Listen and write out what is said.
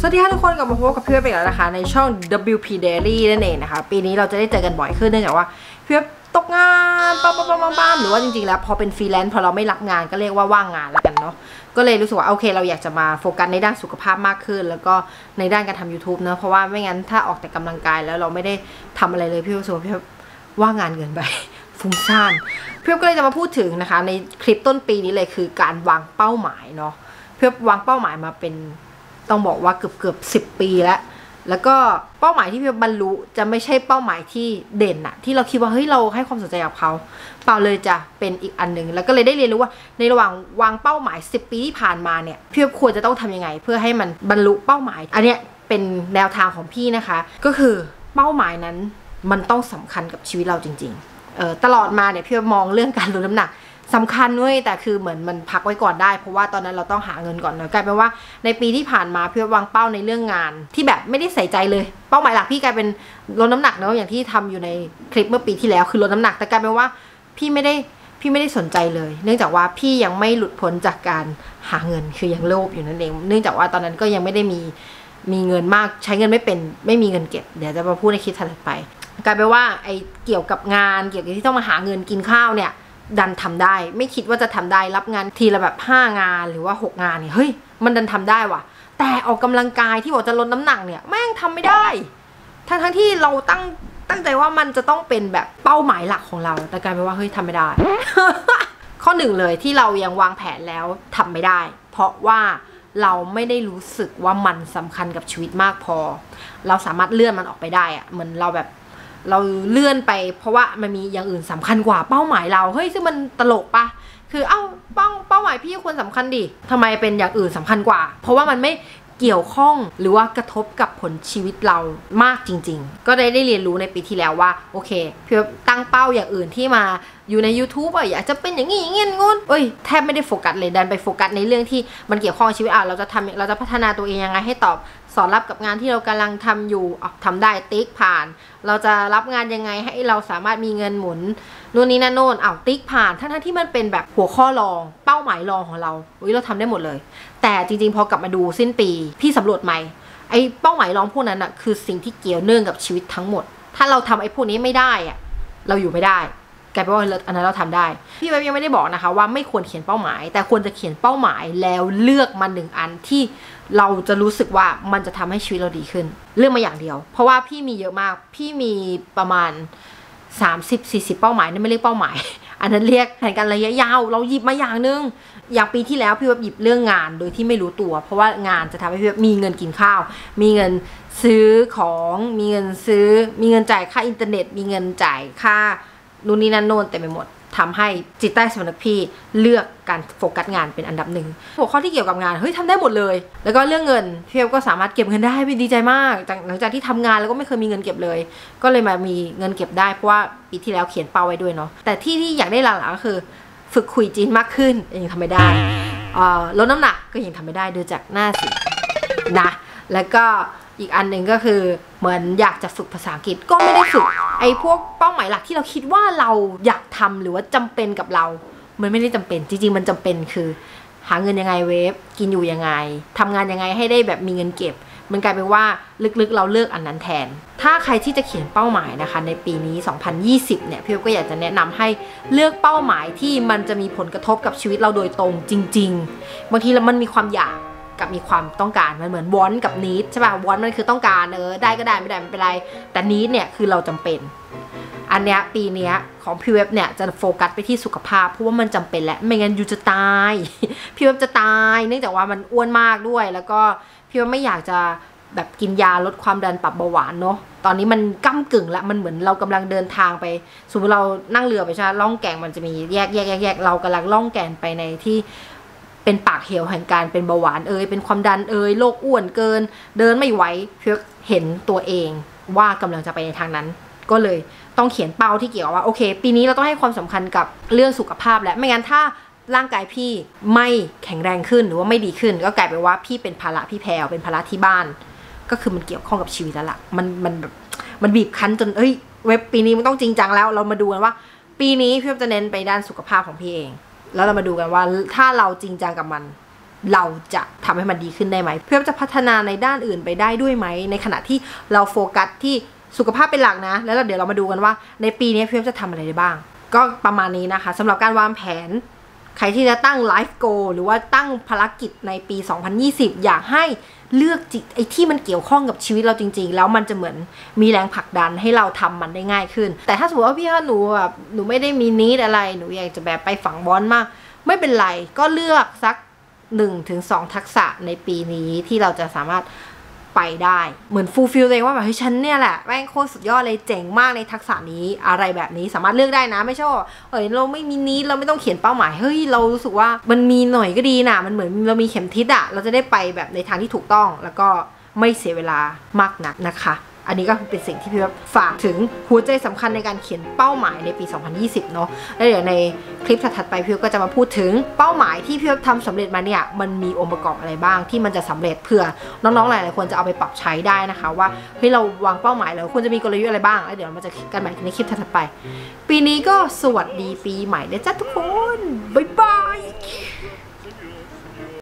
วัสดีค่ะทุกคนกลับมาพบกับพี่เว็บอีกแล้วนะคะในช่อง WP Daily นั่นเองนะคะปีนี้เราจะได้เจอกันบ่อยขึ้นเนื่องจากว่าพี่เว็บตกงานป้ามหรือว่าจริงๆแล้วพอเป็นฟรีแลนซ์พอเราไม่รับงานก็เรียกว่าว่างงานแล้วกันเนาะก็เลยรู้สึกว่าโอเคเราอยากจะมาโฟกัสในด้านสุขภาพมากขึ้นแล้วก็ในด้านการทำ YouTube เนาะเพราะว่าไม่งั้นถ้าออกแต่กำลังกายแล้วเราไม่ได้ทำอะไรเลยพี่รู้สึกว่าพี่ว่างงานเกินไปฟุ้งซ่านพี่ก็เลยจะมาพูดถึงนะคะในคลิปต้นปีนี้เลยคือการวางเป้าหมายเนาะพี่วางเป้าหมายมาเป็นต้องบอกว่าเกือบ10 ปีแล้วก็เป้าหมายที่พี่บรรลุจะไม่ใช่เป้าหมายที่เด่นอะที่เราคิดว่าเฮ้ยเราให้ความสนใจกับเขาเปล่าเลยจะเป็นอีกอันหนึ่งแล้วก็เลยได้เรียนรู้ว่าในระหว่างวางเป้าหมาย10 ปีที่ผ่านมาเนี่ยพี่ควรจะต้องทำยังไงเพื่อให้มันบรรลุเป้าหมายอันเนี้ยเป็นแนวทางของพี่นะคะก็คือเป้าหมายนั้นมันต้องสำคัญกับชีวิตเราจริงๆตลอดมาเนี่ยพี่มองเรื่องการลดน้ำหนักสำคัญเว้ยแต่คือเหมือนมันพักไว้ก่อนได้เพราะว่าตอนนั้นเราต้องหาเงินก่อนนะกลายเป็นว่าในปีที่ผ่านมาพี่วางเป้าในเรื่องงานที่แบบไม่ได้ใส่ใจเลยเป้าหมายหลักพี่กลายเป็นลดน้ำหนักเนาะอย่างที่ทำอยู่ในคลิปเมื่อปีที่แล้วคือลดน้ำหนักแต่กลายเป็นว่าพี่ไม่ได้สนใจเลยเนื่องจากว่าพี่ยังไม่หลุดพ้นจากการหาเงินคือยังโลภอยู่นั่นเองเนื่องจากว่าตอนนั้นก็ยังไม่ได้มีเงินมากใช้เงินไม่เป็นไม่มีเงินเก็บเดี๋ยวจะมาพูดในคลิปถัดไปกลายเป็นว่าไอ้เกี่ยวกับงานเกี่ยวกับที่ต้องมาหาเงินกินข้าวเนี่ยดันทำได้ไม่คิดว่าจะทำได้รับงานทีละแบบ5 งานหรือว่า6 งานเนี่ยเฮ้ยมันดันทำได้ว่ะแต่ออกกำลังกายที่บอกจะลดน้ำหนักเนี่ยแม่งทำไม่ได้ทั้งที่เราตั้งใจว่ามันจะต้องเป็นแบบเป้าหมายหลักของเราแต่กลายเป็นว่าเฮ้ยทำไม่ได้ ข้อหนึ่งเลยที่เรายังวางแผนแล้วทำไม่ได้เพราะว่าเราไม่ได้รู้สึกว่ามันสำคัญกับชีวิตมากพอเราสามารถเลื่อนมันออกไปได้อะเหมือนเราแบบเราเลื่อนไปเพราะว่ามันมีอย่างอื่นสำคัญกว่าเป้าหมายเราเฮ้ยซึ่งมันตลกปะคือเป้าหมายพี่ควรสำคัญดิทำไมเป็นอย่างอื่นสำคัญกว่าเพราะว่ามันไม่เกี่ยวข้องหรือว่ากระทบกับผลชีวิตเรามากจริงๆก็ได้เรียนรู้ในปีที่แล้วว่าโอเคพี่ตั้งเป้าอย่างอื่นที่มาอยู่ใน YouTube อยากจะเป็นอย่างนี้อย่างงี้งุ้นแทบไม่ได้โฟกัสเลยดันไปโฟกัสในเรื่องที่มันเกี่ยวข้องกับชีวิตเราจะพัฒนาตัวเองยังไงให้ตอบสอนรับกับงานที่เรากำลังทำอยู่ทำได้ติ๊กผ่านเราจะรับงานยังไงให้เราสามารถมีเงินหมุนนู่นนี่นั่นโน่นติ๊กผ่านทั้งที่มันเป็นแบบหัวข้อรองเป้าหมายรองของเราเราทำได้หมดเลยแต่จริงๆพอกลับมาดูสิ้นปีพี่สำรวจใหม่ไอ้เป้าหมายรองพวกนั้นคือสิ่งที่เกี่ยวเนื่องกับชีวิตทั้งหมดถ้าเราทำไอ้พวกนี้ไม่ได้เราอยู่ไม่ได้กลายเป็นว่าอันนั้นเราทำได้พี่เว็บยังไม่ได้บอกนะคะว่าไม่ควรเขียนเป้าหมายแต่ควรจะเขียนเป้าหมายแล้วเลือกมา1 อันที่เราจะรู้สึกว่ามันจะทำให้ชีวิตเราดีขึ้นเลือกมาอย่างเดียวเพราะว่าพี่มีเยอะมากพี่มีประมาณ30-40 เป้าหมายนั่นไม่เรียกเป้าหมายอันนั้นเรียกแผนการระยะยาวเราหยิบมาอย่างนึงอย่างปีที่แล้วพี่เว็บหยิบเรื่องงานโดยที่ไม่รู้ตัวเพราะว่างานจะทำให้พี่เว็บมีเงินกินข้าวมีเงินซื้อของมีเงินจ่ายค่าอินเทอร์เน็ตมีเงินจ่ายค่านู่นนี่นั่นโน่นเต็มไปหมดทำให้จิตใต้สำนึกพี่เลือกการโฟกัสงานเป็นอันดับ1หัวข้อที่เกี่ยวกับงานเฮ้ยทำได้หมดเลยแล้วก็เรื่องเงินพี่ก็สามารถเก็บเงินได้พี่ดีใจมากหลังจากที่ทำงานแล้วก็ไม่เคยมีเงินเก็บเลยก็เลยมามีเงินเก็บได้เพราะว่าปีที่แล้วเขียนเป้าไว้ด้วยเนาะแต่ที่อยากได้หลักๆก็คือฝึกคุยจีนมากขึ้นยังทำไม่ได้ลดน้ำหนักก็ยังทำไม่ได้ดูจากหน้าสินะแล้วก็อีกอันหนึ่งก็คือเหมือนอยากจะฝึกภาษาอังกฤษก็ไม่ได้ฝึกไอ้พวกเป้าหมายหลักที่เราคิดว่าเราอยากทำหรือว่าจำเป็นกับเรามันไม่ได้จำเป็นจริงๆมันจำเป็นคือหาเงินยังไงเวฟกินอยู่ยังไงทำงานยังไงให้ได้แบบมีเงินเก็บมันกลายเป็นว่าลึกๆเราเลือกอันนั้นแทนถ้าใครที่จะเขียนเป้าหมายนะคะในปีนี้2020เนี่ยพี่ก็อยากจะแนะนำให้เลือกเป้าหมายที่มันจะมีผลกระทบกับชีวิตเราโดยตรงจริงๆบางทีแล้วมันมีความอยากกับมีความต้องการมันเหมือนวอนกับนีดใช่ป่ะวอนมันคือต้องการได้ก็ได้ไม่ได้ไม่เป็นไรแต่นีดเนี่ยคือเราจำเป็นอันเนี้ยปีเนี้ยของพี่เว็บเนี่ยจะโฟกัสไปที่สุขภาพเพราะว่ามันจำเป็นและไม่งั้นยูจะตายพี่เว็บจะตายเนื่องจากว่ามันอ้วนมากด้วยแล้วก็พี่เว็บไม่อยากจะแบบกินยาลดความดันปรับเบาหวานเนาะตอนนี้มันก้ำกึ่งแล้วมันเหมือนเรากำลังเดินทางไปสมมติเรานั่งเรือไปใช่ไหมล่องแก่งมันจะมีแยกเรากำลังล่องแก่งไปในที่เป็นปากเหวแห่งการเป็นเบาหวานเป็นความดันโรคอ้วนเกินเดินไม่ไหวเพื่อเห็นตัวเองว่ากำลังจะไปในทางนั้นก็เลยต้องเขียนเป้าที่เกี่ยวว่าโอเคปีนี้เราต้องให้ความสำคัญกับเรื่องสุขภาพและไม่งั้นถ้าร่างกายพี่ไม่แข็งแรงขึ้นหรือว่าไม่ดีขึ้นก็กลายเป็นว่าพี่เป็นภาระพี่แพรวเป็นภาระที่บ้านก็คือมันเกี่ยวข้องกับชีวิตแล้วล่ะมันแบบมันบีบคั้นจนเว็บปีนี้มันต้องจริงจังแล้วเรามาดูกันว่าปีนี้พี่จะเน้นไปด้านสุขภาพของพี่เองแล้วเรามาดูกันว่าถ้าเราจริงจังกับมันเราจะทำให้มันดีขึ้นได้ไหมเพื่อจะพัฒนาในด้านอื่นไปได้ด้วยไหมในขณะที่เราโฟกัสที่สุขภาพเป็นหลักนะแล้วเดี๋ยวเรามาดูกันว่าในปีนี้พี่จะทำอะไรได้บ้างก็ประมาณนี้นะคะสำหรับการวางแผนใครที่จะตั้งไลฟ์โกหรือว่าตั้งภารกิจในปี 2020 อยากให้เลือกไอ้ที่มันเกี่ยวข้องกับชีวิตเราจริงๆแล้วมันจะเหมือนมีแรงผลักดันให้เราทำมันได้ง่ายขึ้นแต่ถ้าสมมติว่าพี่หนูไม่ได้มีนิดอะไรหนูอยากจะแบบไปฝังบอลมากไม่เป็นไรก็เลือกสัก 1-2 ทักษะในปีนี้ที่เราจะสามารถไปได้เหมือนฟูลฟิลตัวเองว่าแบบเฮ้ยฉันเนี่ยแหละแม่งโคตรสุดยอดเลยเจ๋งมากในทักษะนี้อะไรแบบนี้สามารถเลือกได้นะไม่ใช่ว่าเราไม่มีนี้เราไม่ต้องเขียนเป้าหมายเฮ้ยเรารู้สึกว่ามันมีหน่อยก็ดีนะมันเหมือนเรามีเข็มทิศอะเราจะได้ไปแบบในทางที่ถูกต้องแล้วก็ไม่เสียเวลามากนักนะคะอันนี้ก็เป็นสิ่งที่พี่ฝากถึงหัวใจสำคัญในการเขียนเป้าหมายในปี 2020 เนาะแล้วเดี๋ยวในคลิปถัดๆไปพี่ก็จะมาพูดถึงเป้าหมายที่พี่ทำสำเร็จมาเนี่ยมันมีองค์ประกอบอะไรบ้างที่มันจะสำเร็จเพื่อน้องๆหลายๆคนจะเอาไปปรับใช้ได้นะคะว่าเฮ้ยเราวางเป้าหมายแล้วควรจะมีกลยุทธ์อะไรบ้างแล้วเดี๋ยวเราจะกันใหม่ในคลิปถัดๆไปปีนี้ก็สวัสดีปีใหม่นะจ๊ะทุกคนบ๊ายบาย